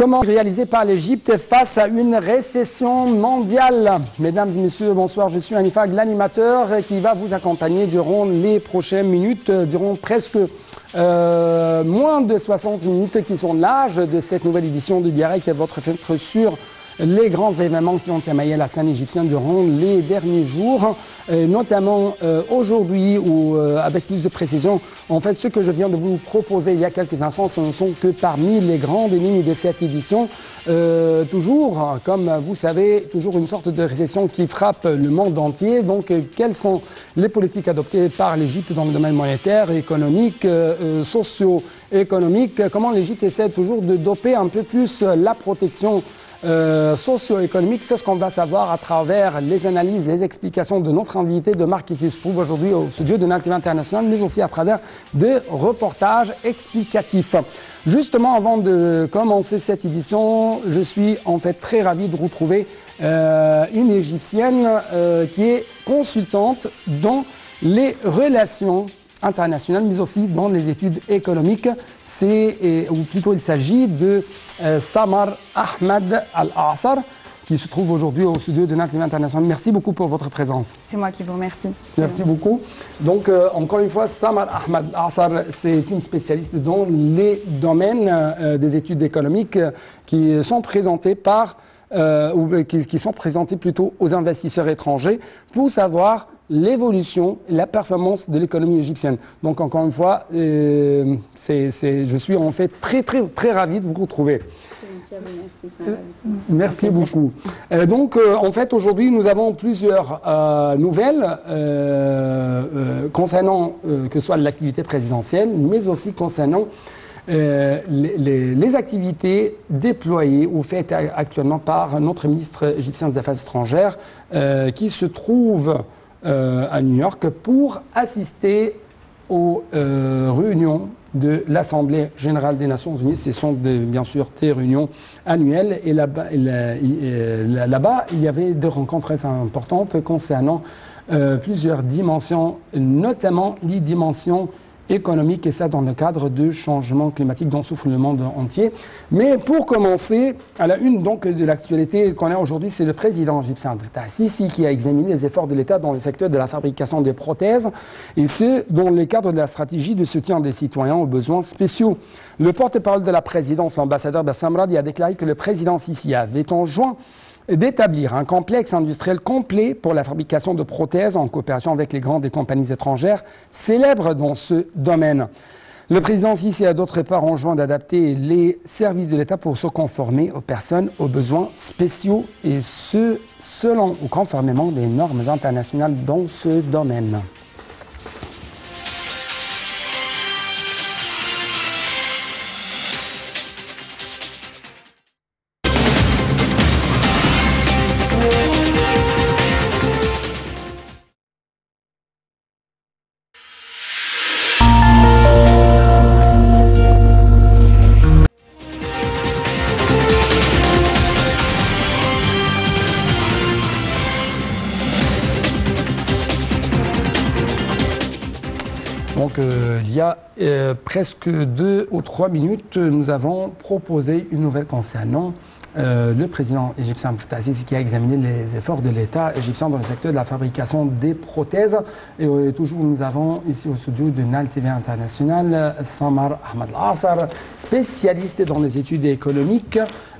Comment réalisé par l'Égypte face à une récession mondiale? Mesdames et messieurs, bonsoir, je suis Anifag, l'animateur qui va vous accompagner durant les prochaines minutes, durant presque moins de 60 minutes qui sont l'âge de cette nouvelle édition de Direct, votre fenêtre sur les grands événements qui ont émaillé la scène égyptienne durant les derniers jours, notamment aujourd'hui ou avec plus de précision. En fait, ce que je viens de vous proposer il y a quelques instants, ce ne sont que parmi les grandes lignes de cette édition. Toujours, comme vous savez, toujours une sorte de récession qui frappe le monde entier. Donc, quelles sont les politiques adoptées par l'Égypte dans le domaine monétaire, économique, socio-économique? Comment l'Égypte essaie toujours de doper un peu plus la protection socio-économique? C'est ce qu'on va savoir à travers les analyses, les explications de notre invité de marque qui se trouve aujourd'hui au studio de NAL-TV International, mais aussi à travers des reportages explicatifs. Justement, avant de commencer cette édition, je suis en fait très ravi de retrouver une Égyptienne qui est consultante dans les relations internationales, mais aussi dans les études économiques. Ou plutôt il s'agit de Samar Ahmed Al-Asar, qui se trouve aujourd'hui au studio de NAL-TV International. Merci beaucoup pour votre présence. C'est moi qui vous remercie. Merci beaucoup. Donc, encore une fois, Samar Ahmed Al-Asar, c'est une spécialiste dans les domaines des études économiques qui sont présentées par, qui sont présentées plutôt aux investisseurs étrangers pour savoir l'évolution, la performance de l'économie égyptienne. Donc, encore une fois, je suis en fait très ravi de vous retrouver. Merci beaucoup. Donc, en fait, aujourd'hui, nous avons plusieurs nouvelles concernant que ce soit l'activité présidentielle, mais aussi concernant les activités déployées ou faites actuellement par notre ministre égyptien des Affaires étrangères qui se trouve à New York pour assister aux réunions de l'Assemblée générale des Nations Unies. Ce sont bien sûr des réunions annuelles et là-bas, il y avait des rencontres très importantes concernant plusieurs dimensions, notamment les dimensions économique, et ça dans le cadre du changement climatique dont souffre le monde entier. Mais pour commencer, à la une donc de l'actualité qu'on a aujourd'hui, c'est le président égyptien Abdel Fattah al-Sisi qui a examiné les efforts de l'État dans le secteur de la fabrication des prothèses, et ce, dans le cadre de la stratégie de soutien des citoyens aux besoins spéciaux. Le porte-parole de la présidence, l'ambassadeur Bassam Radi, a déclaré que le président Sisi avait enjoint d'établir un complexe industriel complet pour la fabrication de prothèses en coopération avec les grandes compagnies étrangères célèbres dans ce domaine. Le président Sisi a d'autre part enjoint d'adapter les services de l'État pour se conformer aux personnes aux besoins spéciaux, et ce, selon ou conformément des normes internationales dans ce domaine. Donc, il y a presque 2 ou 3 minutes, nous avons proposé une nouvelle concernant le président égyptien Abdel Fattah al-Sisi qui a examiné les efforts de l'État égyptien dans le secteur de la fabrication des prothèses. Et toujours, nous avons ici au studio de NAL-TV International Samar Ahmed Al-Asar, spécialiste dans les études économiques.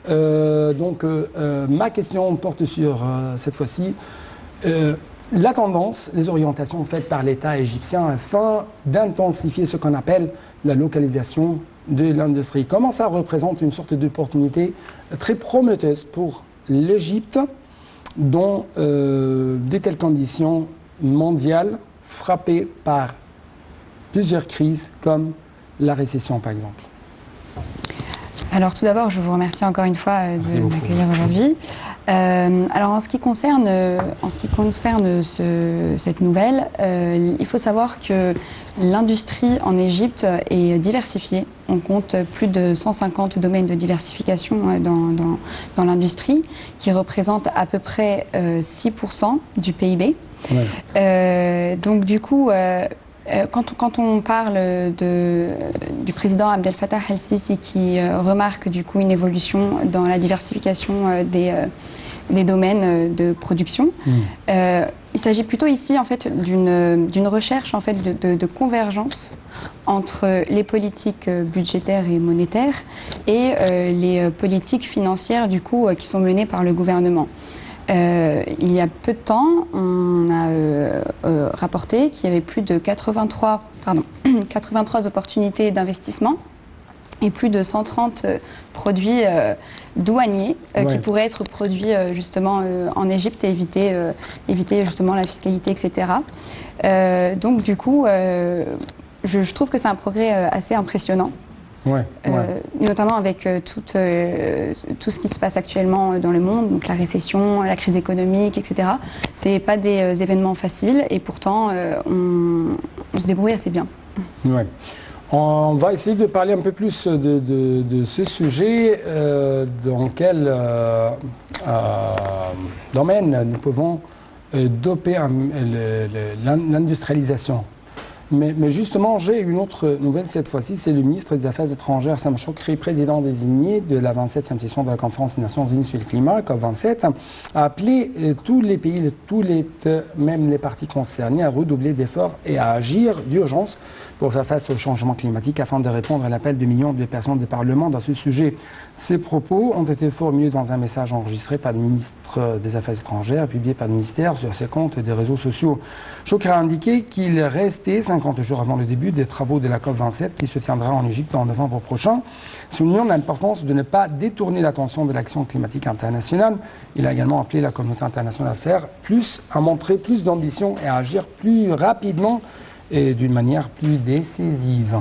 Ma question porte sur, cette fois-ci, la tendance, les orientations faites par l'État égyptien afin d'intensifier ce qu'on appelle la localisation de l'industrie. Comment ça représente une sorte d'opportunité très prometteuse pour l'Égypte dans de telles conditions mondiales frappées par plusieurs crises comme la récession par exemple? Alors tout d'abord, je vous remercie encore une fois de m'accueillir aujourd'hui. Alors en ce qui concerne cette nouvelle, il faut savoir que l'industrie en Égypte est diversifiée. On compte plus de 150 domaines de diversification dans l'industrie, qui représentent à peu près 6% du PIB. Ouais. Donc du coup, Quand on parle du président Abdel Fattah el-Sisi qui remarque du coup une évolution dans la diversification des domaines de production, il s'agit plutôt ici en fait d'une recherche en fait de convergence entre les politiques budgétaires et monétaires et les politiques financières du coup qui sont menées par le gouvernement. Il y a peu de temps, on a rapporté qu'il y avait plus de 83 opportunités d'investissement et plus de 130 produits douaniers qui pourraient être produits justement en Égypte et éviter justement la fiscalité, etc. Donc du coup, je trouve que c'est un progrès assez impressionnant. Notamment avec tout ce qui se passe actuellement dans le monde, donc la récession, la crise économique, etc. Ce n'est pas des événements faciles et pourtant on se débrouille assez bien. On va essayer de parler un peu plus de ce sujet, dans quel domaine nous pouvons doper l'industrialisation. Mais justement, j'ai une autre nouvelle cette fois-ci, c'est le ministre des Affaires étrangères, Sam Chokri, président désigné de la 27e session de la conférence des Nations Unies sur le climat, COP27, a appelé tous les pays, même les parties concernées, à redoubler d'efforts et à agir d'urgence pour faire face au changement climatique afin de répondre à l'appel de millions de personnes du Parlement dans ce sujet. Ces propos ont été formulés dans un message enregistré par le ministre des Affaires étrangères, publié par le ministère sur ses comptes des réseaux sociaux. Chokri a indiqué qu'il restait 50 jours avant le début des travaux de la COP27 qui se tiendra en Égypte en novembre prochain, soulignant l'importance de ne pas détourner l'attention de l'action climatique internationale. Il a également appelé la communauté internationale à montrer plus d'ambition et à agir plus rapidement et d'une manière plus décisive.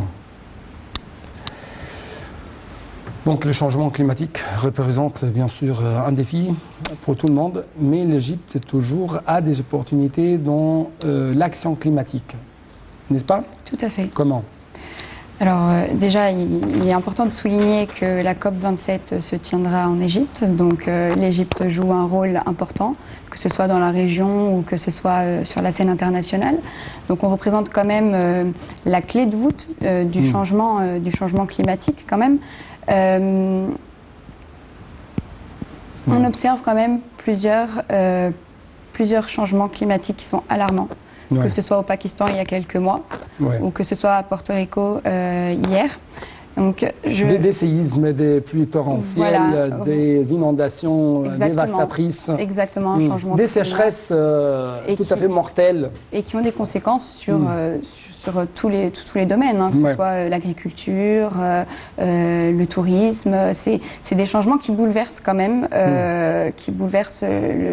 Donc le changement climatique représente bien sûr un défi pour tout le monde, mais l'Égypte toujours a des opportunités dans l'action climatique. N'est-ce pas? Tout à fait. Comment? Alors déjà, il est important de souligner que la COP27 se tiendra en Égypte. Donc l'Égypte joue un rôle important, que ce soit dans la région ou que ce soit sur la scène internationale. Donc on représente quand même la clé de voûte du changement climatique quand même. On observe quand même plusieurs changements climatiques qui sont alarmants. Que ce soit au Pakistan il y a quelques mois, ou que ce soit à Porto Rico hier. Donc, des séismes, des pluies torrentielles, des inondations dévastatrices. Exactement, un changement. Des sécheresses tout à fait mortelles. Et qui ont des conséquences sur tous les domaines, hein, que ce soit l'agriculture, le tourisme. C'est des changements qui bouleversent quand même, qui bouleversent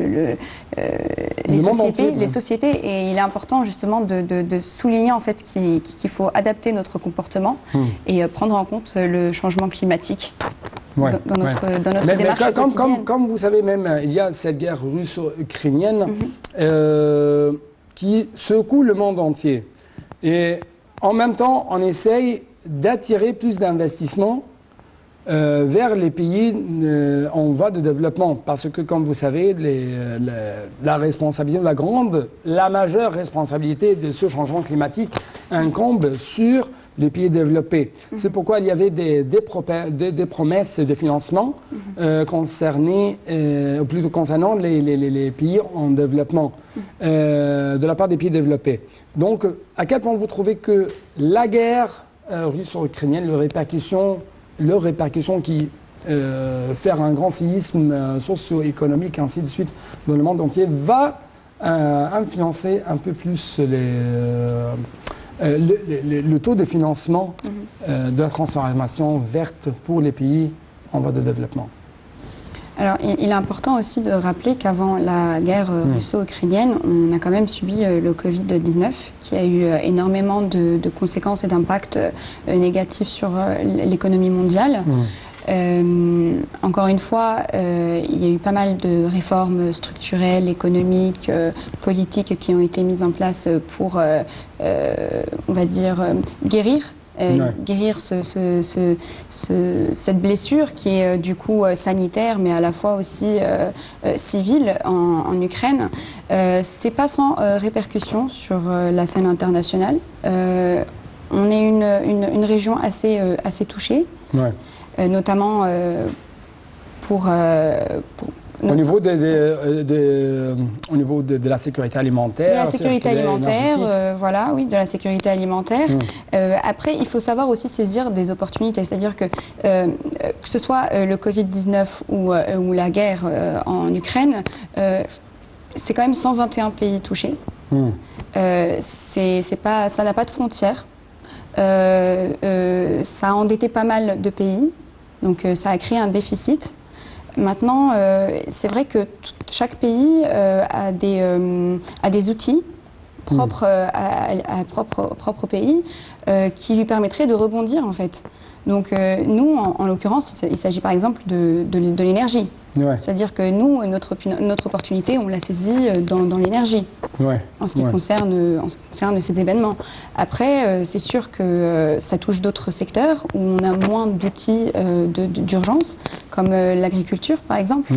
les sociétés. Et il est important justement de souligner en fait qu'il faut adapter notre comportement et prendre en compte le changement climatique dans notre démarche quotidienne. Comme vous savez même, il y a cette guerre russo-ukrainienne qui secoue le monde entier. Et en même temps, on essaye d'attirer plus d'investissements vers les pays en voie de développement. Parce que, comme vous savez, la responsabilité, la majeure responsabilité de ce changement climatique incombe sur les pays développés. C'est pourquoi il y avait des promesses de financement concernant les pays en développement, de la part des pays développés. Donc, à quel point vous trouvez que la guerre russo-ukrainienne, leurs répercussions qui faire un grand séisme socio-économique, ainsi de suite, dans le monde entier, va influencer un peu plus le taux de financement de la transformation verte pour les pays en voie de développement. Alors, il est important aussi de rappeler qu'avant la guerre russo-ukrainienne, on a quand même subi le Covid-19, qui a eu énormément de conséquences et d'impacts négatifs sur l'économie mondiale. Encore une fois, il y a eu pas mal de réformes structurelles, économiques, politiques qui ont été mises en place pour, on va dire, guérir guérir cette blessure qui est du coup sanitaire, mais à la fois aussi civile en Ukraine. C'est pas sans répercussion sur la scène internationale. On est une région assez notamment au niveau de la sécurité alimentaire. De la sécurité alimentaire, de la sécurité alimentaire. Après, il faut savoir aussi saisir des opportunités, c'est-à-dire que ce soit le Covid-19 ou la guerre en Ukraine, c'est quand même 121 pays touchés. Ça n'a pas de frontières. Ça a endetté pas mal de pays, donc ça a créé un déficit. Maintenant, c'est vrai que chaque pays a des outils propres propre au pays qui lui permettraient de rebondir en fait. Donc nous, en l'occurrence, il s'agit par exemple de l'énergie. C'est-à-dire que nous, notre opportunité, on l'a saisie dans l'énergie, en ce qui concerne ces événements. Après, c'est sûr que ça touche d'autres secteurs où on a moins d'outils d'urgence, comme l'agriculture par exemple.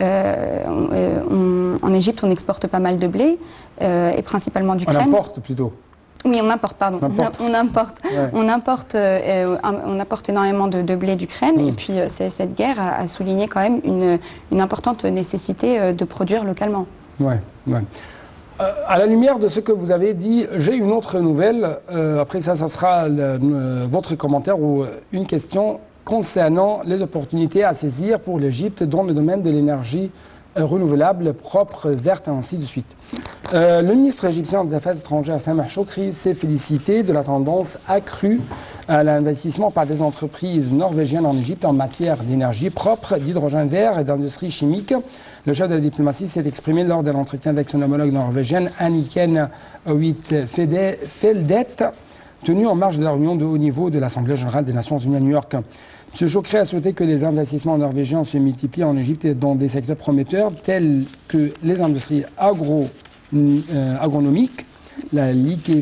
En Égypte, on exporte pas mal de blé, et principalement d'Ukraine. On importe plutôt. Oui, on importe, pardon. On importe énormément de blé d'Ukraine. Et puis, cette guerre a souligné quand même une importante nécessité de produire localement. À la lumière de ce que vous avez dit, j'ai une autre nouvelle. Après ça sera votre commentaire ou une question concernant les opportunités à saisir pour l'Égypte dans le domaine de l'énergie renouvelable, propre, verte, et ainsi de suite. Le ministre égyptien des Affaires étrangères, Sameh Shoukry, s'est félicité de la tendance accrue à l'investissement par des entreprises norvégiennes en Égypte en matière d'énergie propre, d'hydrogène vert et d'industrie chimique. Le chef de la diplomatie s'est exprimé lors de l'entretien avec son homologue norvégienne, Anniken Huitfeldt, tenu en marge de la réunion de haut niveau de l'Assemblée générale des Nations unies à New York. M. Shoukry a souhaité que les investissements norvégiens se multiplient en Égypte dans des secteurs prometteurs tels que les industries agronomiques, la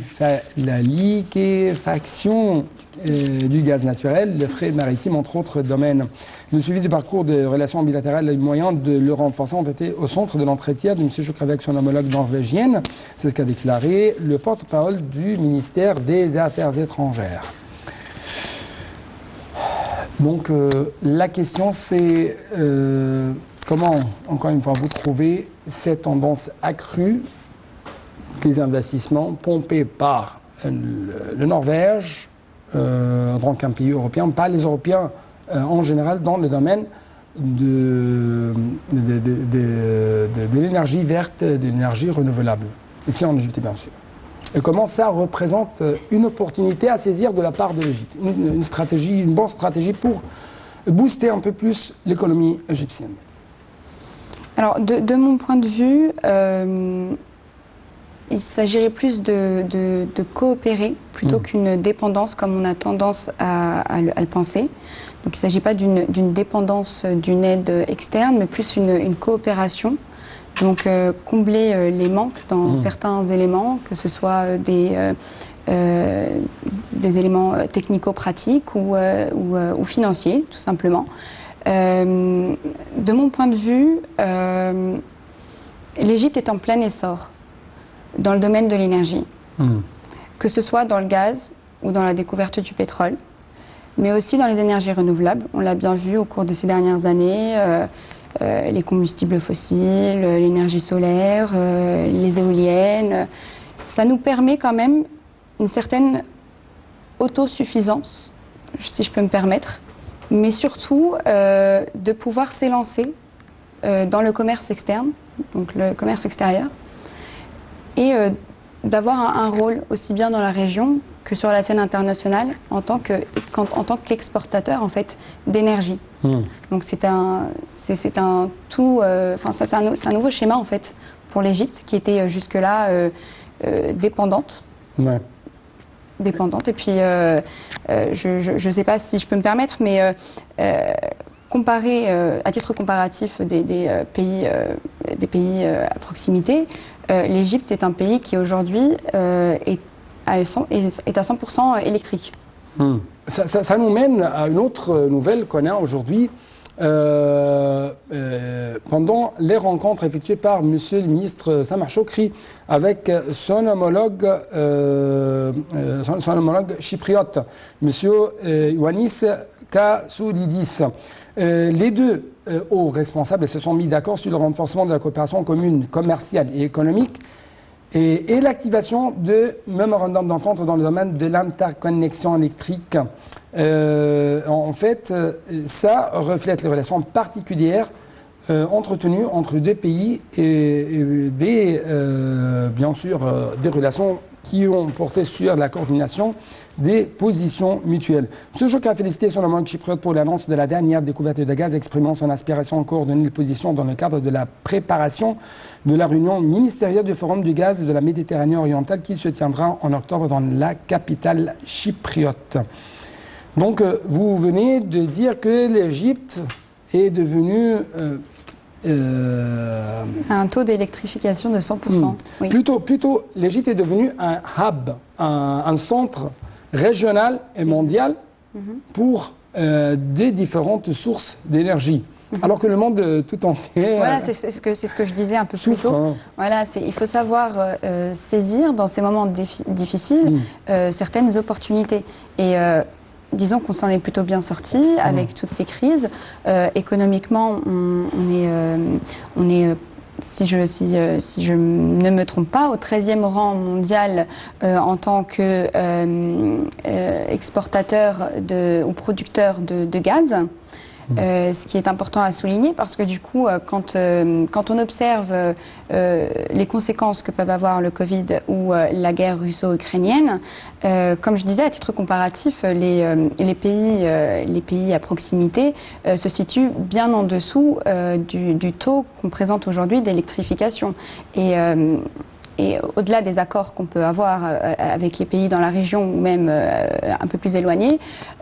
liquéfaction du gaz naturel, le fret maritime, entre autres domaines. Le suivi du parcours de relations bilatérales et les moyens de le renforcer ont été au centre de l'entretien de M. Shoukry avec son homologue norvégienne. C'est ce qu'a déclaré le porte-parole du ministère des Affaires étrangères. Donc la question c'est comment, encore une fois, vous trouvez cette tendance accrue des investissements pompés par le Norvège, donc un pays européen, pas les Européens en général, dans le domaine de l'énergie verte, de l'énergie renouvelable, ici en Égypte bien sûr. Et comment ça représente une opportunité à saisir de la part de l'Égypte, une bonne stratégie pour booster un peu plus l'économie égyptienne. Alors, de mon point de vue, il s'agirait plus de coopérer plutôt qu'une dépendance comme on a tendance à le penser. Donc, il ne s'agit pas d'une dépendance d'une aide externe, mais plus une coopération. Donc, combler les manques dans certains éléments, que ce soit des éléments technico-pratiques ou financiers, tout simplement. De mon point de vue, l'Égypte est en plein essor dans le domaine de l'énergie, que ce soit dans le gaz ou dans la découverte du pétrole, mais aussi dans les énergies renouvelables. On l'a bien vu au cours de ces dernières années. Les combustibles fossiles, l'énergie solaire, les éoliennes. Ça nous permet quand même une certaine autosuffisance, si je peux me permettre, mais surtout de pouvoir s'élancer dans le commerce externe, donc le commerce extérieur, et d'avoir un rôle aussi bien dans la région que sur la scène internationale en tant qu'exportateur en fait d'énergie. Donc c'est un nouveau schéma en fait pour l'Égypte qui était jusque-là dépendante. Dépendante. Et puis je ne sais pas si je peux me permettre, mais comparer à titre comparatif des pays à proximité, l'Égypte est un pays qui aujourd'hui est à 100% électrique. Ça nous mène à une autre nouvelle qu'on a aujourd'hui. Pendant les rencontres effectuées par M. le ministre Samar Chokri avec son homologue chypriote, M. Ioannis Kassoulidis. Les deux hauts responsables se sont mis d'accord sur le renforcement de la coopération commune commerciale et économique et l'activation de mémorandums d'entente dans le domaine de l'interconnexion électrique. En fait, ça reflète les relations particulières entretenues entre les deux pays et bien sûr des relations qui ont porté sur la coordination des positions mutuelles. M. Chokri a félicité son homologue chypriote pour l'annonce de la dernière découverte de gaz, exprimant son aspiration à coordonner les positions dans le cadre de la préparation de la réunion ministérielle du Forum du gaz de la Méditerranée orientale qui se tiendra en octobre dans la capitale chypriote. Donc, vous venez de dire que l'Égypte est devenue... un taux d'électrification de 100%. Oui. Plutôt l'Égypte est devenue un hub, un centre régional et mondial pour des différentes sources d'énergie. Alors que le monde tout entier... Voilà, c'est ce que je disais un peu plus tôt. Voilà, il faut savoir saisir dans ces moments difficiles certaines opportunités. Et disons qu'on s'en est plutôt bien sorti avec toutes ces crises. Économiquement, on est si je ne me trompe pas, au 13e rang mondial en tant qu'exportateur ou producteur de gaz. Ce qui est important à souligner parce que du coup, quand on observe les conséquences que peuvent avoir le Covid ou la guerre russo-ukrainienne, comme je disais, à titre comparatif, les pays à proximité se situent bien en dessous du taux qu'on présente aujourd'hui d'électrification. Et au-delà des accords qu'on peut avoir avec les pays dans la région ou même un peu plus éloignés,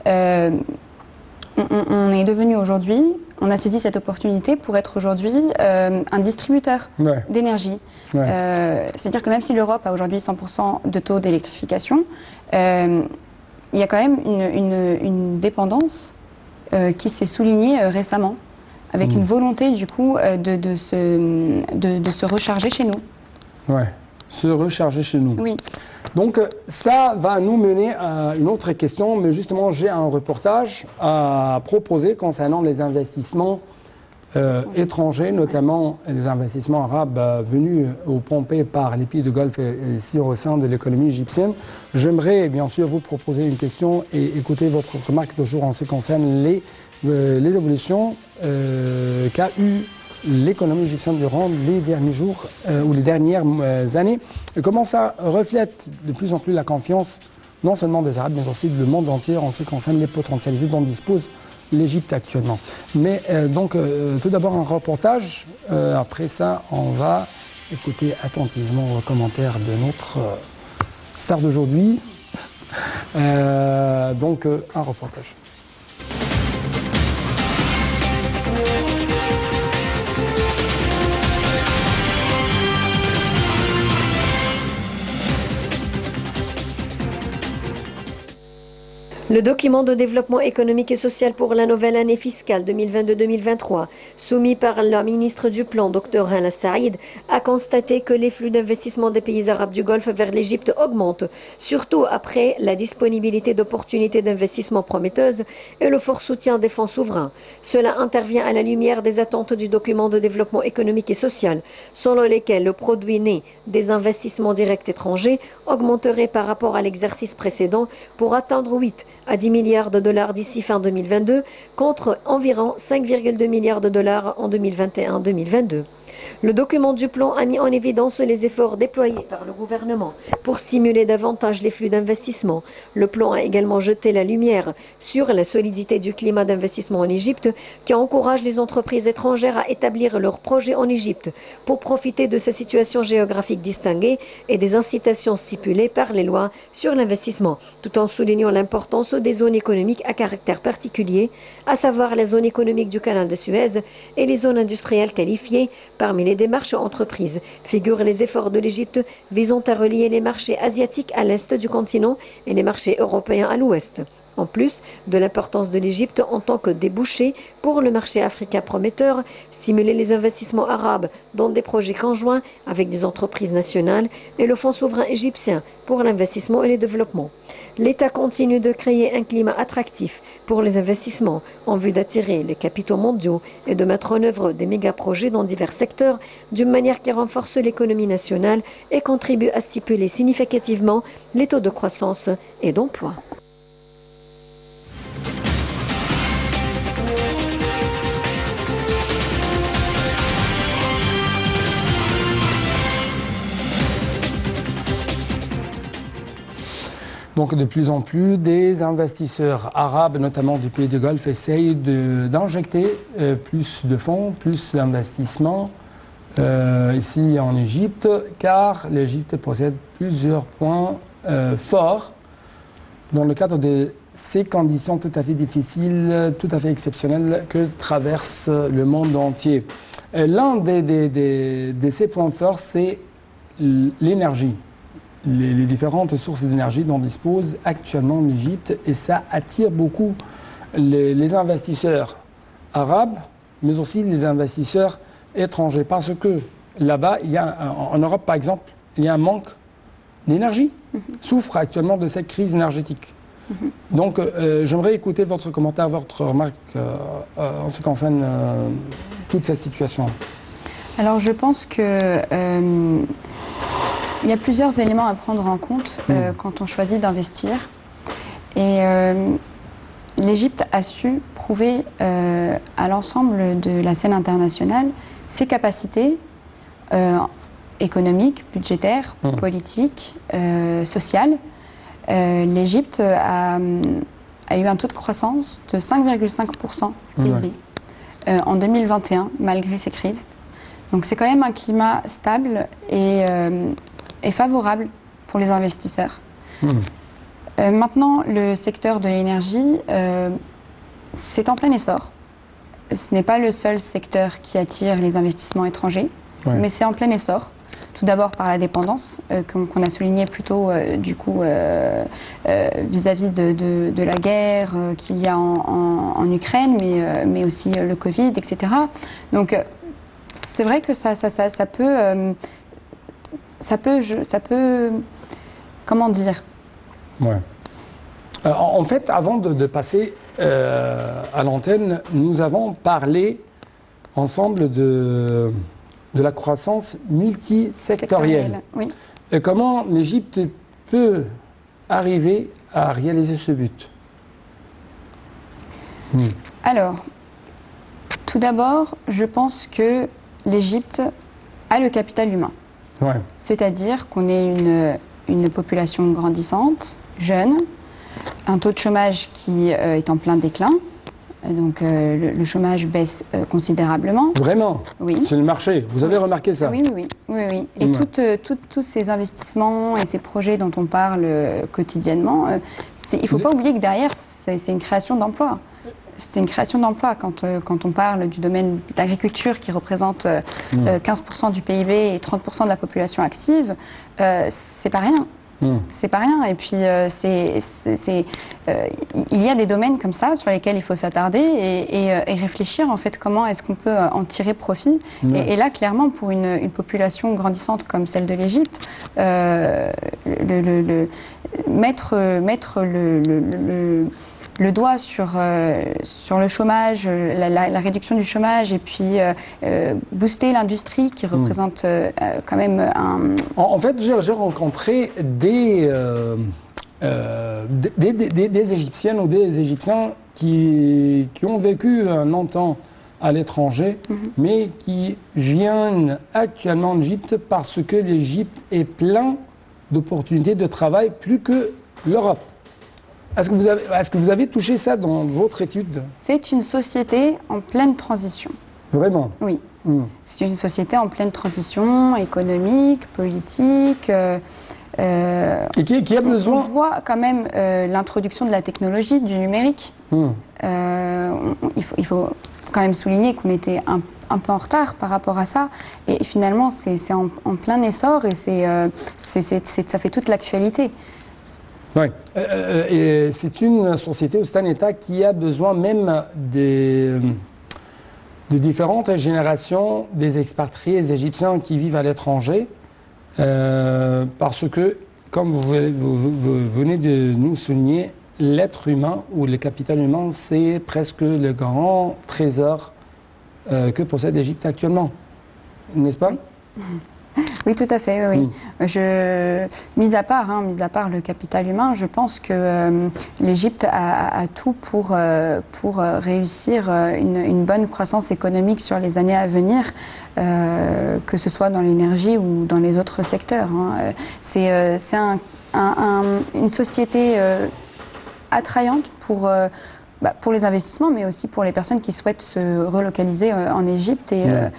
on est devenu aujourd'hui, on a saisi cette opportunité pour être aujourd'hui un distributeur d'énergie. C'est-à-dire que même si l'Europe a aujourd'hui 100% de taux d'électrification, il y a quand même une dépendance qui s'est soulignée récemment, avec une volonté du coup de se recharger chez nous. Ouais, se recharger chez nous. Oui. Donc ça va nous mener à une autre question, mais justement j'ai un reportage à proposer concernant les investissements étrangers, notamment les investissements arabes venus ou pompés par les pays du Golfe ici au sein de l'économie égyptienne. J'aimerais bien sûr vous proposer une question et écouter votre remarque de jour en ce qui concerne les évolutions qu'a eu l'économie égyptienne durant les derniers jours ou les dernières années. Et comment ça reflète de plus en plus la confiance, non seulement des Arabes, mais aussi du monde entier en ce qui concerne les potentialités dont dispose l'Égypte actuellement. Mais donc, tout d'abord un reportage. Après ça, on va écouter attentivement le commentaire de notre star d'aujourd'hui. Donc, un reportage. Le document de développement économique et social pour la nouvelle année fiscale 2022-2023, soumis par la ministre du Plan, Dr Hala Saïd, a constaté que les flux d'investissement des pays arabes du Golfe vers l'Égypte augmentent, surtout après la disponibilité d'opportunités d'investissement prometteuses et le fort soutien des fonds souverains. Cela intervient à la lumière des attentes du document de développement économique et social, selon lesquels le produit né des investissements directs étrangers augmenterait par rapport à l'exercice précédent pour atteindre 8 à 10 milliards de dollars d'ici fin 2022, contre environ 5,2 milliards de dollars en 2021-2022. Le document du plan a mis en évidence les efforts déployés par le gouvernement pour stimuler davantage les flux d'investissement. Le plan a également jeté la lumière sur la solidité du climat d'investissement en Égypte qui encourage les entreprises étrangères à établir leurs projets en Égypte pour profiter de sa situation géographique distinguée et des incitations stipulées par les lois sur l'investissement, tout en soulignant l'importance des zones économiques à caractère particulier, à savoir la zone économique du canal de Suez et les zones industrielles qualifiées. Parmi les démarches entreprises figurent les efforts de l'Égypte visant à relier les marchés asiatiques à l'est du continent et les marchés européens à l'ouest. En plus de l'importance de l'Égypte en tant que débouché pour le marché africain prometteur, stimuler les investissements arabes dans des projets conjoints avec des entreprises nationales et le Fonds souverain égyptien pour l'investissement et le développement. L'État continue de créer un climat attractif pour les investissements en vue d'attirer les capitaux mondiaux et de mettre en œuvre des méga-projets dans divers secteurs d'une manière qui renforce l'économie nationale et contribue à stipuler significativement les taux de croissance et d'emploi. Donc de plus en plus, des investisseurs arabes, notamment du pays de Golfe, essayent d'injecter plus de fonds, plus d'investissements ici en Égypte, car l'Égypte possède plusieurs points forts dans le cadre de ces conditions tout à fait difficiles, tout à fait exceptionnelles que traverse le monde entier. L'un de ces points forts, c'est l'énergie. Les différentes sources d'énergie dont dispose actuellement l'Égypte, et ça attire beaucoup les investisseurs arabes, mais aussi les investisseurs étrangers, parce que là-bas, en Europe par exemple, il y a un manque d'énergie, souffre actuellement de cette crise énergétique. Donc j'aimerais écouter votre commentaire, votre remarque en ce qui concerne toute cette situation. Alors je pense que il y a plusieurs éléments à prendre en compte quand on choisit d'investir. Et l'Égypte a su prouver à l'ensemble de la scène internationale ses capacités économiques, budgétaires, politiques, sociales. L'Égypte a eu un taux de croissance de 5,5% PIB en 2021, malgré ces crises. Donc c'est quand même un climat stable et favorable pour les investisseurs. Maintenant, le secteur de l'énergie, c'est en plein essor. Ce n'est pas le seul secteur qui attire les investissements étrangers, mais c'est en plein essor. Tout d'abord par la dépendance qu'on a souligné plus tôt vis-à-vis de la guerre qu'il y a en Ukraine, mais aussi le Covid, etc. Donc c'est vrai que ça peut, comment dire? En fait, avant de passer à l'antenne, nous avons parlé ensemble de la croissance multisectorielle. Oui. Et comment l'Égypte peut arriver à réaliser ce but? Alors, tout d'abord, je pense que l'Égypte a le capital humain. C'est-à-dire qu'on est une population grandissante, jeune, un taux de chômage qui est en plein déclin. Donc le chômage baisse considérablement. Vraiment? Oui. C'est le marché. Vous avez remarqué ça? Oui. Et tous ces investissements et ces projets dont on parle quotidiennement, il ne faut pas oublier que derrière, c'est une création d'emplois. C'est une création d'emplois quand on parle du domaine de l'agriculture qui représente 15% du PIB et 30% de la population active. C'est pas rien. C'est pas rien. Et puis, il y a des domaines comme ça sur lesquels il faut s'attarder et réfléchir en fait comment est-ce qu'on peut en tirer profit. Et là, clairement, pour une population grandissante comme celle de l'Égypte, mettre le doigt sur le chômage, la réduction du chômage et puis booster l'industrie qui représente quand même un... En fait, j'ai rencontré des Égyptiennes ou des Égyptiens qui ont vécu longtemps à l'étranger, mais qui viennent actuellement en Égypte parce que l'Égypte est plein d'opportunités de travail plus que l'Europe. Est-ce que vous avez touché ça dans votre étude? C'est une société en pleine transition. Vraiment? Oui. C'est une société en pleine transition économique, politique. Et qui a besoin... On voit quand même l'introduction de la technologie, du numérique. Il faut quand même souligner qu'on était un peu en retard par rapport à ça. Et finalement, c'est en plein essor et ça fait toute l'actualité. Oui, et c'est une société ou c'est un État qui a besoin même de différentes générations des expatriés égyptiens qui vivent à l'étranger, parce que, comme vous venez de nous souligner, l'être humain ou le capital humain, c'est presque le grand trésor que possède l'Égypte actuellement, n'est-ce pas? Oui, tout à fait. Oui. Mis à part le capital humain, je pense que l'Égypte a tout pour réussir une bonne croissance économique sur les années à venir, que ce soit dans l'énergie ou dans les autres secteurs. C'est une société attrayante pour les investissements, mais aussi pour les personnes qui souhaitent se relocaliser en Égypte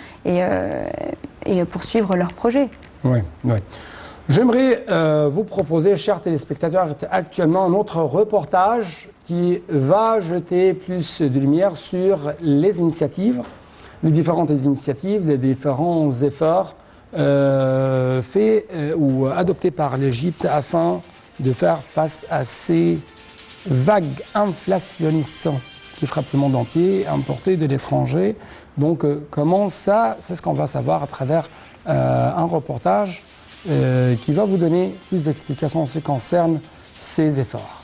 et poursuivre leurs projets. Oui, oui. J'aimerais vous proposer, chers téléspectateurs, actuellement un autre reportage qui va jeter plus de lumière sur les initiatives, les différentes initiatives, les différents efforts faits ou adoptés par l'Égypte afin de faire face à ces vagues inflationnistes qui frappent le monde entier, importées de l'étranger. Donc, comment ça, c'est ce qu'on va savoir à travers un reportage qui va vous donner plus d'explications en ce qui concerne ces efforts.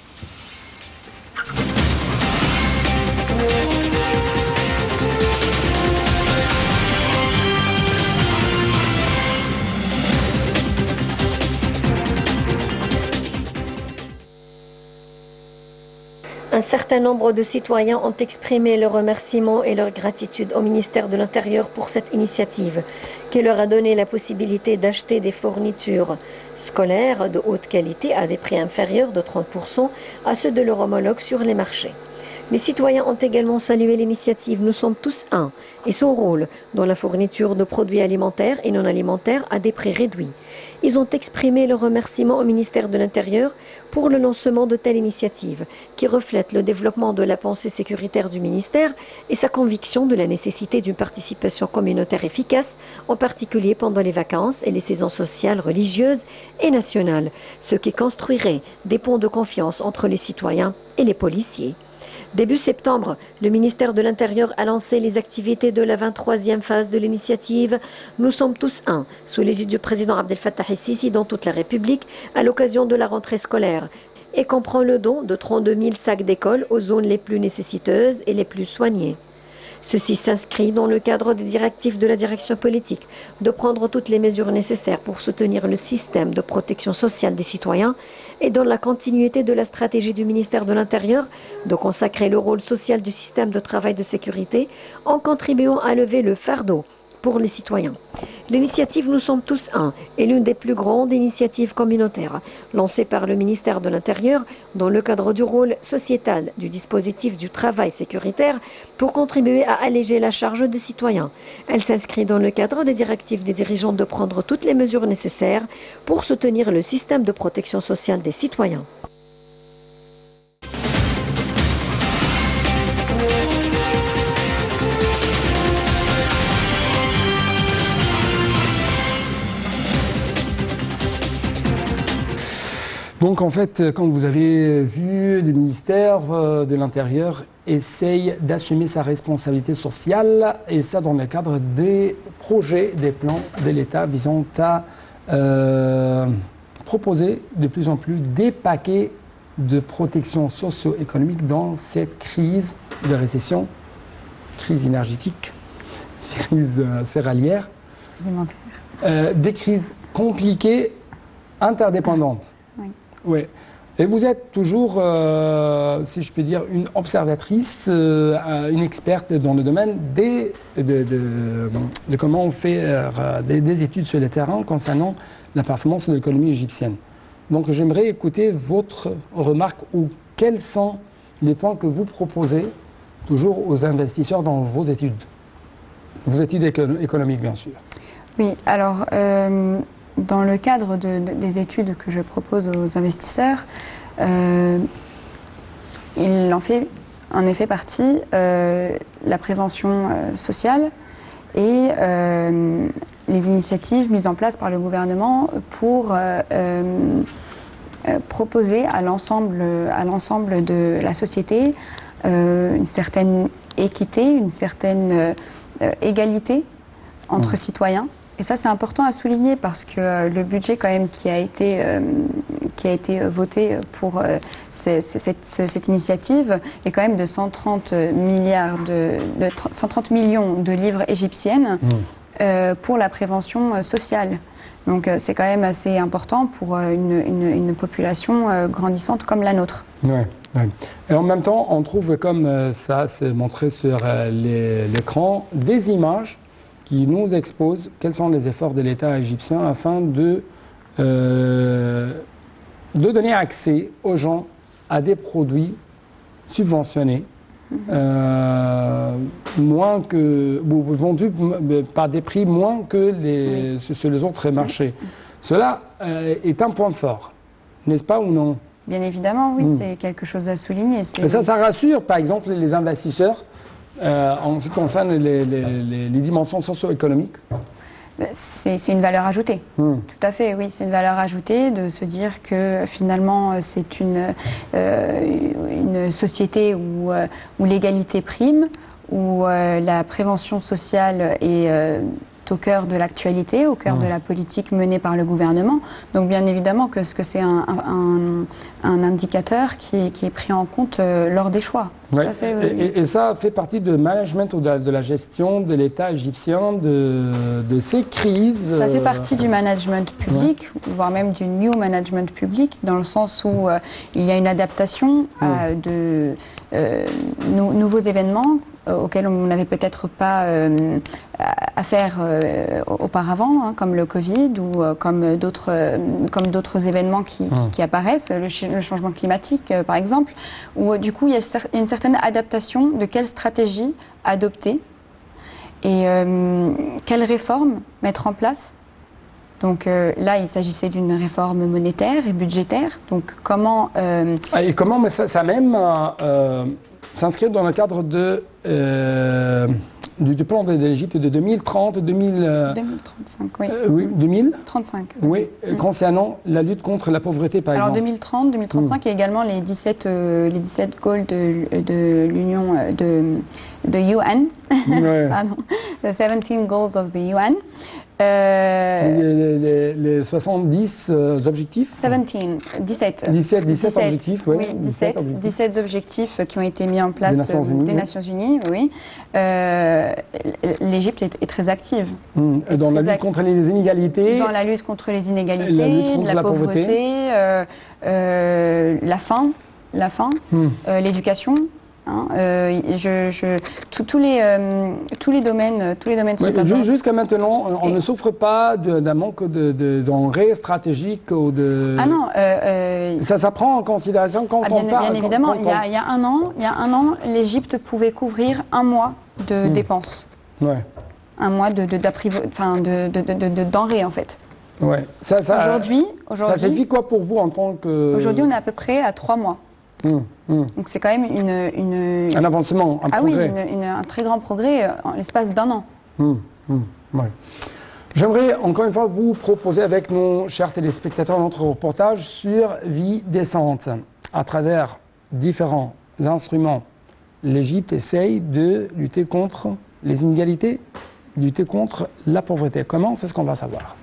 Un certain nombre de citoyens ont exprimé leur remerciement et leur gratitude au ministère de l'Intérieur pour cette initiative qui leur a donné la possibilité d'acheter des fournitures scolaires de haute qualité à des prix inférieurs de 30% à ceux de leurs homologues sur les marchés. Les citoyens ont également salué l'initiative « Nous sommes tous un » et son rôle dans la fourniture de produits alimentaires et non alimentaires à des prix réduits. Ils ont exprimé leur remerciement au ministère de l'Intérieur pour le lancement de telles initiatives qui reflètent le développement de la pensée sécuritaire du ministère et sa conviction de la nécessité d'une participation communautaire efficace, en particulier pendant les vacances et les saisons sociales, religieuses et nationales, ce qui construirait des ponts de confiance entre les citoyens et les policiers. Début septembre, le ministère de l'Intérieur a lancé les activités de la 23e phase de l'initiative « Nous sommes tous un » sous l'égide du président Abdel Fattah el-Sisi dans toute la République à l'occasion de la rentrée scolaire et comprend le don de 32 000 sacs d'école aux zones les plus nécessiteuses et les plus soignées. Ceci s'inscrit dans le cadre des directives de la direction politique de prendre toutes les mesures nécessaires pour soutenir le système de protection sociale des citoyens et dans la continuité de la stratégie du ministère de l'Intérieur de consacrer le rôle social du système de travail de sécurité en contribuant à lever le fardeau pour les citoyens. L'initiative « Nous sommes tous un » est l'une des plus grandes initiatives communautaires lancées par le ministère de l'Intérieur dans le cadre du rôle sociétal du dispositif du travail sécuritaire pour contribuer à alléger la charge des citoyens. Elle s'inscrit dans le cadre des directives des dirigeants de prendre toutes les mesures nécessaires pour soutenir le système de protection sociale des citoyens. Donc en fait, comme vous avez vu, le ministère de l'Intérieur essaye d'assumer sa responsabilité sociale et ça dans le cadre des projets, des plans de l'État visant à proposer de plus en plus des paquets de protection socio-économique dans cette crise de récession, crise énergétique, crise céréalière, alimentaire. Des crises compliquées, interdépendantes. Oui. Et vous êtes toujours, si je peux dire, une observatrice, une experte dans le domaine de comment on fait des études sur le terrain concernant la performance de l'économie égyptienne. Donc j'aimerais écouter votre remarque ou quels sont les points que vous proposez toujours aux investisseurs dans vos études économiques bien sûr. Oui, alors dans le cadre des études que je propose aux investisseurs, il en fait en effet partie la prévention sociale et les initiatives mises en place par le gouvernement pour proposer à l'ensemble de la société une certaine équité, une certaine égalité entre citoyens. Et ça, c'est important à souligner parce que le budget quand même qui a été voté pour cette initiative est quand même de 130 millions de livres égyptiennes pour la prévention sociale. Donc c'est quand même assez important pour une population grandissante comme la nôtre. Ouais, ouais. Et en même temps, on trouve comme ça, c'est montré sur l'écran, des images qui nous exposent quels sont les efforts de l'État égyptien afin de donner accès aux gens à des produits subventionnés, vendus par des prix moins que sur les autres marchés. Cela est un point fort, n'est-ce pas ou non? Bien évidemment, oui, c'est quelque chose à souligner. Ça rassure, par exemple, les investisseurs en ce qui concerne les dimensions socio-économiques. C'est une valeur ajoutée, tout à fait, oui. C'est une valeur ajoutée de se dire que finalement c'est une société où l'égalité prime, où la prévention sociale est au cœur de l'actualité, au cœur de la politique menée par le gouvernement. Donc bien évidemment que c'est un indicateur qui est pris en compte lors des choix. Tout à fait, oui. Et ça fait partie du management ou de la gestion de l'État égyptien, de ces crises. Ça fait partie du management public, voire même du new management public, dans le sens où il y a une adaptation à de nouveaux événements auxquels on n'avait peut-être pas affaire auparavant, comme le Covid ou comme d'autres événements qui apparaissent, le changement climatique par exemple, où du coup il y a une certaine adaptation de quelle stratégie adopter et quelles réformes mettre en place. Donc là, il s'agissait d'une réforme monétaire et budgétaire. Donc comment... Et comment mais ça même s'inscrit dans le cadre du plan de l'Égypte de 2030, 2035, oui. Oui, 2035. Oui, concernant la lutte contre la pauvreté, par exemple. Alors 2030, 2035 et également les 17 goals de l'Union de UN. Pardon. The 17 goals of the UN. Les 70 objectifs 17 objectifs, oui. 17 objectifs qui ont été mis en place des Nations Unies, oui. L'Égypte est très active. Dans la lutte contre les inégalités. Dans la lutte contre les inégalités, la pauvreté, la faim, l'éducation. Tous les domaines sont importants. Jusqu'à maintenant, on ne souffre pas d'un manque d'engrais stratégiques ou de. Ah non. Ça prend en considération quand on parle. Bien évidemment, il y a un an, l'Égypte pouvait couvrir un mois de dépenses. Ouais. Un mois de denrées en fait. Ouais. Aujourd'hui, ça signifie quoi pour vous en tant que. Aujourd'hui, on est à peu près à 3 mois. Donc c'est quand même un avancement, un progrès. Oui, un très grand progrès en l'espace d'un an. Ouais. J'aimerais encore une fois vous proposer avec nos chers téléspectateurs notre reportage sur Vie décente. À travers différents instruments, l'Égypte essaye de lutter contre les inégalités, lutter contre la pauvreté. Comment? C'est ce qu'on va savoir.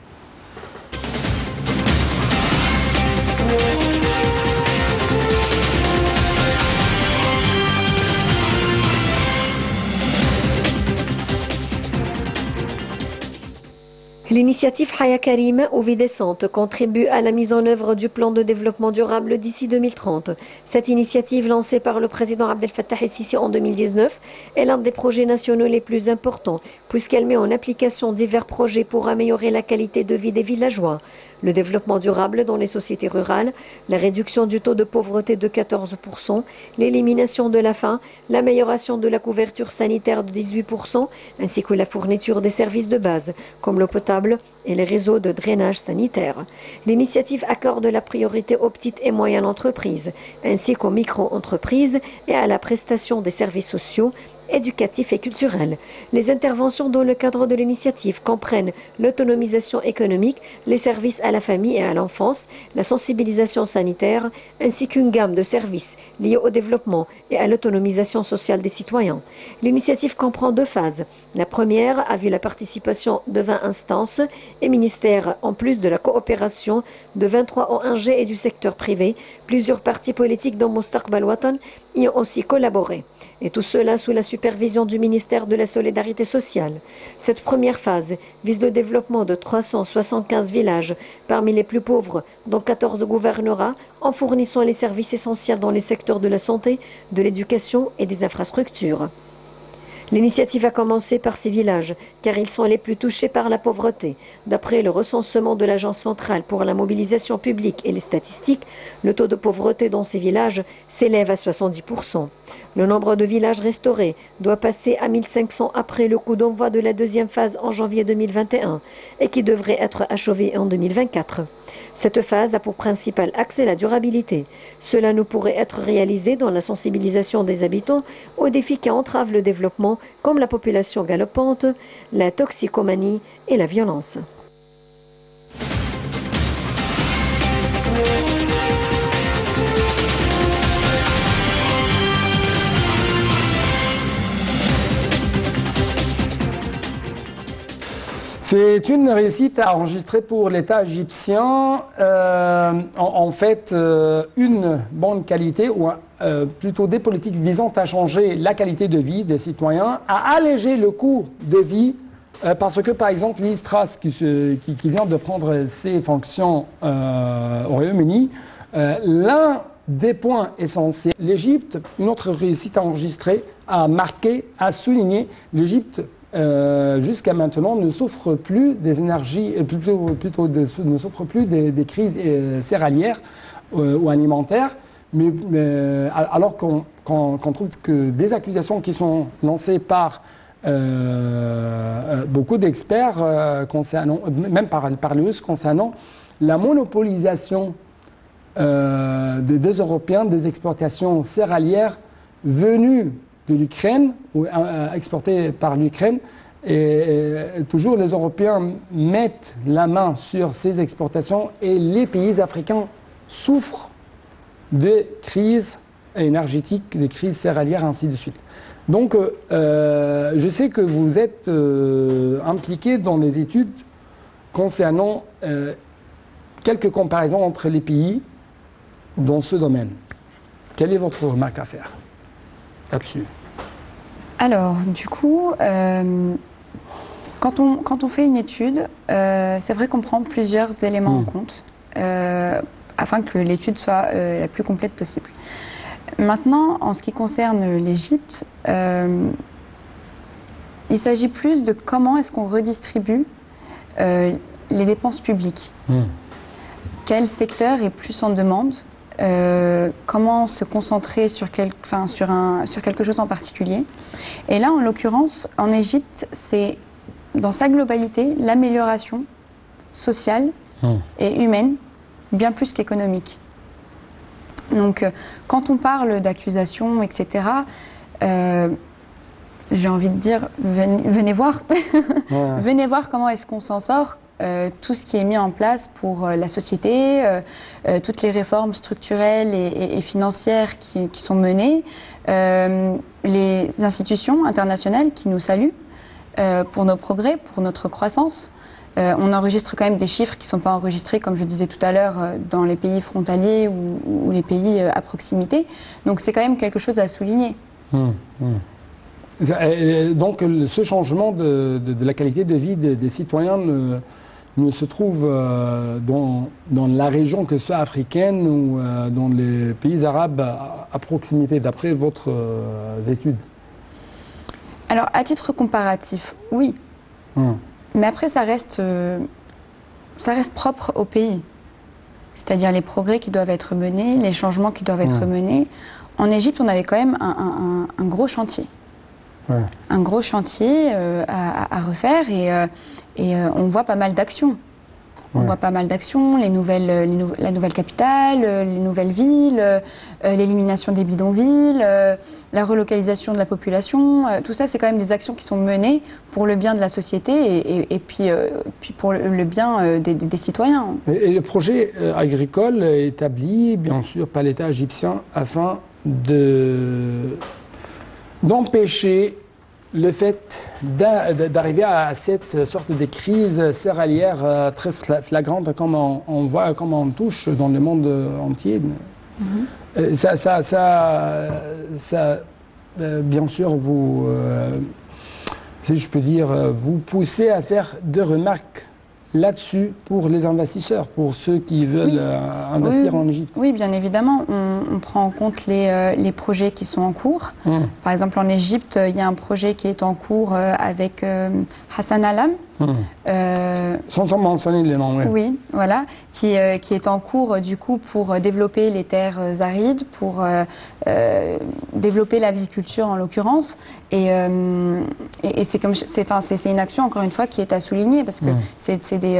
L'initiative Haya Karim ou Vie décente contribue à la mise en œuvre du plan de développement durable d'ici 2030. Cette initiative lancée par le président Abdel Fattah el-Sisi en 2019 est l'un des projets nationaux les plus importants puisqu'elle met en application divers projets pour améliorer la qualité de vie des villageois. Le développement durable dans les sociétés rurales, la réduction du taux de pauvreté de 14%, l'élimination de la faim, l'amélioration de la couverture sanitaire de 18%, ainsi que la fourniture des services de base, comme l'eau potable et les réseaux de drainage sanitaire. L'initiative accorde la priorité aux petites et moyennes entreprises, ainsi qu'aux micro-entreprises et à la prestation des services sociaux, éducatifs et culturels. Les interventions dans le cadre de l'initiative comprennent l'autonomisation économique, les services à la famille et à l'enfance, la sensibilisation sanitaire, ainsi qu'une gamme de services liés au développement et à l'autonomisation sociale des citoyens. L'initiative comprend 2 phases. La première a vu la participation de 20 instances et ministères, en plus de la coopération de 23 ONG et du secteur privé. Plusieurs partis politiques dont Mustaqbal Watan y ont aussi collaboré. Et tout cela sous la supervision du ministère de la Solidarité sociale. Cette première phase vise le développement de 375 villages parmi les plus pauvres, dont 14 gouvernorats, en fournissant les services essentiels dans les secteurs de la santé, de l'éducation et des infrastructures. L'initiative a commencé par ces villages, car ils sont les plus touchés par la pauvreté. D'après le recensement de l'Agence centrale pour la mobilisation publique et les statistiques, le taux de pauvreté dans ces villages s'élève à 70%. Le nombre de villages restaurés doit passer à 1500 après le coup d'envoi de la 2e phase en janvier 2021 et qui devrait être achevé en 2024. Cette phase a pour principal axe la durabilité. Cela ne pourrait être réalisé dans la sensibilisation des habitants aux défis qui entravent le développement, comme la population galopante, la toxicomanie et la violence. C'est une réussite à enregistrer pour l'État égyptien. En fait, une bonne qualité, ou plutôt des politiques visant à changer la qualité de vie des citoyens, à alléger le coût de vie, parce que, par exemple, Liz Truss, qui vient de prendre ses fonctions au Royaume-Uni, l'un des points essentiels, l'Égypte, une autre réussite à enregistrer, à marquer, à souligner, l'Égypte jusqu'à maintenant ne souffre plus des énergies, ne souffre plus des crises céréalières ou alimentaires, alors qu'on trouve que des accusations qui sont lancées par beaucoup d'experts, même par l'UE, concernant la monopolisation des Européens des exportations céréalières venues de l'Ukraine, ou exportées par l'Ukraine, et toujours les Européens mettent la main sur ces exportations et les pays africains souffrent de crises énergétiques, de crises céréalières, ainsi de suite. Donc, je sais que vous êtes impliqué dans des études concernant quelques comparaisons entre les pays dans ce domaine. Quelle est votre remarque à faire là-dessus ? Alors, du coup, quand on fait une étude, c'est vrai qu'on prend plusieurs éléments en compte afin que l'étude soit la plus complète possible. Maintenant, en ce qui concerne l'Égypte, il s'agit plus de comment est-ce qu'on redistribue les dépenses publiques. Quel secteur est plus en demande ? Comment se concentrer sur quelque chose en particulier. Et là, en l'occurrence, en Égypte, c'est dans sa globalité l'amélioration sociale et humaine, bien plus qu'économique. Donc, quand on parle d'accusations, etc., j'ai envie de dire, venez voir. Venez voir comment est-ce qu'on s'en sort. Tout ce qui est mis en place pour la société, toutes les réformes structurelles et financières qui sont menées, les institutions internationales qui nous saluent pour nos progrès, pour notre croissance. On enregistre quand même des chiffres qui ne sont pas enregistrés, comme je disais tout à l'heure, dans les pays frontaliers ou les pays à proximité. Donc c'est quand même quelque chose à souligner. Donc ce changement de la qualité de vie des citoyens ne se trouve dans la région, que ce soit africaine ou dans les pays arabes à proximité, d'après votre étude? Alors, à titre comparatif, oui. Mais après, ça reste propre au pays. C'est-à-dire les progrès qui doivent être menés, les changements qui doivent être menés. En Égypte, on avait quand même un gros chantier. Un gros chantier à refaire et on voit pas mal d'actions. On voit pas mal d'actions, la nouvelle capitale, les nouvelles villes, l'élimination des bidonvilles, la relocalisation de la population. Tout ça, c'est quand même des actions qui sont menées pour le bien de la société et puis pour le bien des citoyens. Et le projet agricole est établi, bien sûr, par l'État égyptien afin d'empêcher le fait d'arriver à cette sorte de crise céréalière très flagrante comme on voit, comme on touche dans le monde entier. Bien sûr, vous, si je peux dire, vous poussez à faire des remarques là-dessus pour les investisseurs, pour ceux qui veulent investir en Égypte. Oui, bien évidemment. On prend en compte les projets qui sont en cours. Par exemple, en Égypte, il y a un projet qui est en cours avec Hassan Alam. Sans mentionner les noms. Oui, voilà, qui est en cours du coup pour développer les terres arides, pour développer l'agriculture en l'occurrence. Et c'est une action encore une fois qui est à souligner parce que c'est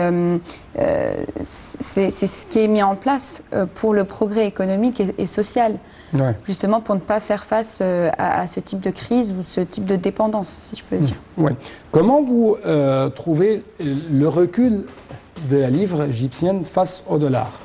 ce qui est mis en place pour le progrès économique et social. Ouais. Justement pour ne pas faire face à ce type de crise ou ce type de dépendance, si je peux le dire. Ouais. Comment vous trouvez le recul de la livre égyptienne face au dollar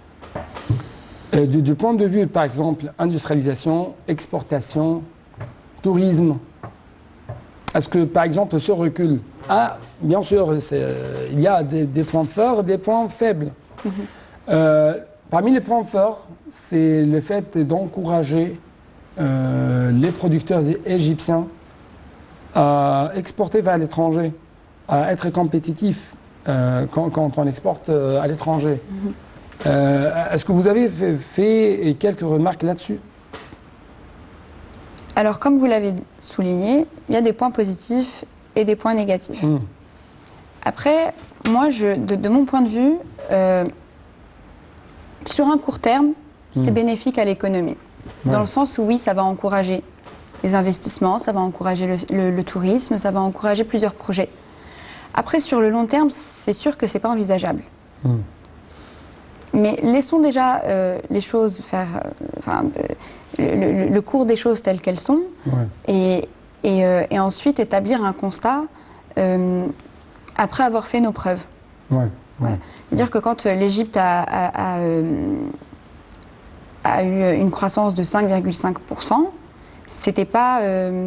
du point de vue, par exemple, industrialisation, exportation, tourisme, est-ce que, par exemple, ce recul bien sûr, il y a des points forts, des points faibles. Parmi les points forts, c'est le fait d'encourager les producteurs égyptiens à exporter vers l'étranger, à être compétitifs quand on exporte à l'étranger. Est-ce que vous avez fait quelques remarques là-dessus? Alors, comme vous l'avez souligné, il y a des points positifs et des points négatifs. Après, moi, de mon point de vue, sur un court terme, c'est bénéfique à l'économie. Dans le sens où, oui, ça va encourager les investissements, ça va encourager le tourisme, ça va encourager plusieurs projets. Après, sur le long terme, c'est sûr que ce n'est pas envisageable. Mais laissons déjà les choses faire, le cours des choses telles qu'elles sont, et ensuite établir un constat après avoir fait nos preuves. Voilà. C'est-à-dire que quand l'Égypte a eu une croissance de 5,5%, c'était pas,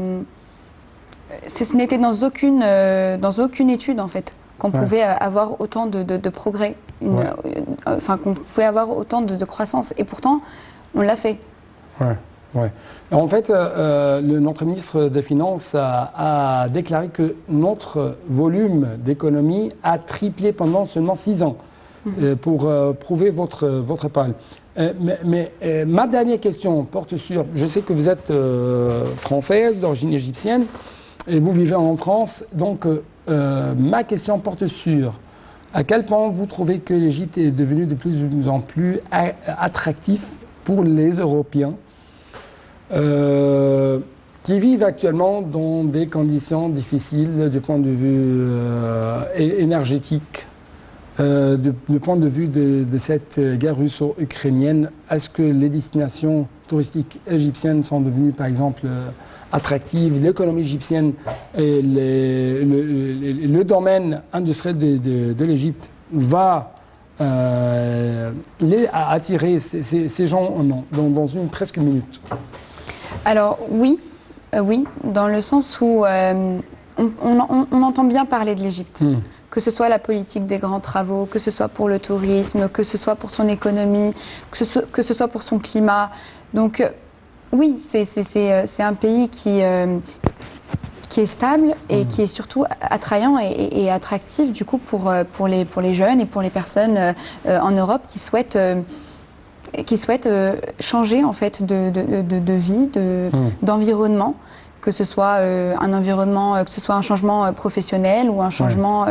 ce n'était dans aucune étude en fait qu'on pouvait avoir autant de progrès, qu'on pouvait avoir autant de croissance. Et pourtant, on l'a fait. En fait, notre ministre des Finances a déclaré que notre volume d'économie a triplé pendant seulement 6 ans, pour prouver votre parole. Mais ma dernière question porte sur... Je sais que vous êtes française, d'origine égyptienne, et vous vivez en France. Donc, ma question porte sur à quel point vous trouvez que l'Égypte est devenue de plus en plus attractif pour les Européens qui vivent actuellement dans des conditions difficiles du point de vue énergétique, du point de vue de cette guerre russo-ukrainienne. Est-ce que les destinations touristiques égyptiennes sont devenues, par exemple, attractives? L'économie égyptienne et le domaine industriel de l'Égypte va attirer ces gens dans une presque minute? Alors oui, dans le sens où on entend bien parler de l'Égypte. Que ce soit la politique des grands travaux, que ce soit pour le tourisme, que ce soit pour son économie, que ce soit pour son climat. Donc oui, c'est un pays qui est stable et qui est surtout attrayant et attractif du coup pour les jeunes et pour les personnes en Europe qui souhaitent changer en fait de vie, d'environnement, que ce soit un environnement, que ce soit un changement professionnel ou un changement.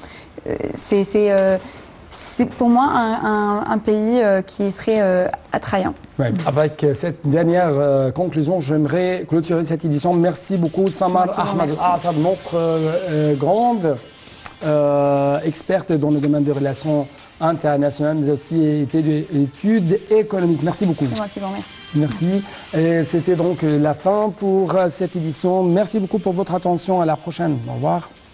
C'est pour moi un pays qui serait attrayant. Ouais. Avec cette dernière conclusion, j'aimerais clôturer cette édition. Merci beaucoup, Samar Ahmed Al-Assad, notre grande experte dans le domaine des relations internationales, mais aussi études économiques. Merci beaucoup. C'est moi qui vous remercie. Merci. Et c'était donc la fin pour cette édition. Merci beaucoup pour votre attention. À la prochaine. Au revoir.